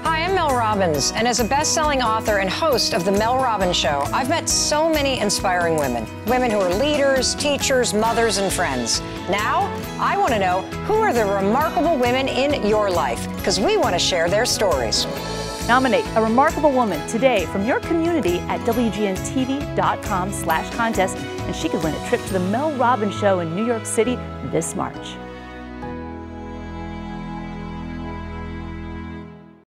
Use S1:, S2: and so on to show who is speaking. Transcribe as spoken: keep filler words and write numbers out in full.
S1: Hi, I'm Mel Robbins, and as a best-selling author and host of The Mel Robbins Show, I've met so many inspiring women. Women who are leaders, teachers, mothers, and friends. Now, I want to know, who are the remarkable women in your life? Because we want to share their stories.
S2: Nominate a remarkable woman today from your community at W G N T V dot com slash contest, and she could win a trip to The Mel Robbins Show in New York City this March.